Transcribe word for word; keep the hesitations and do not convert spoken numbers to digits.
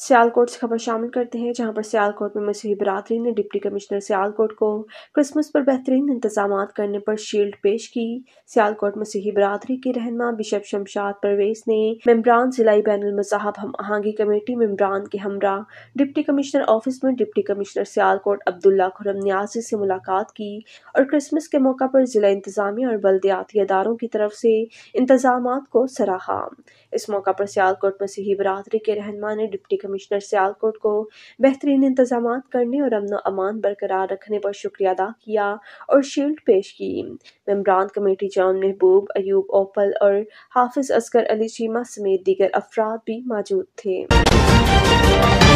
सियालकोट से खबर शामिल करते हैं, जहां पर सियालकोट में मसीही बिरादरी ने डिप्टी कमिश्नर सियालकोट को क्रिसमस पर बेहतरीन इंतजाम करने पर शील्ड पेश की। सियालकोट मसीही बिरादरी के रहनुमा बिशप शमशाद परवेज ने मेंबरान जिलाई बैनुल मज़ाहब हम आहंगी कमेटी मेंबरान के हमरा डिप्टी कमिश्नर ऑफिस में डिप्टी कमिश्नर सियालकोट अब्दुल्ला खुरम नियाजी से मुलाकात की और क्रिसमस के मौका पर जिला इंतजामिया और बल्दियाती अदारों की तरफ से इंतजामात को सराहा। इस मौका पर सियालकोट मसीही बिरादरी के रहनुमा ने डिप्टी कमिश्नर सियालकोट को बेहतरीन इंतजामात करने और अमन अमान बरकरार रखने पर शुक्रिया अदा किया और शील्ड पेश की। मेंबरान कमेटी जॉन महबूब, अयूब ओपल और हाफिज असगर अली चीमा समेत दीगर अफराद भी मौजूद थे।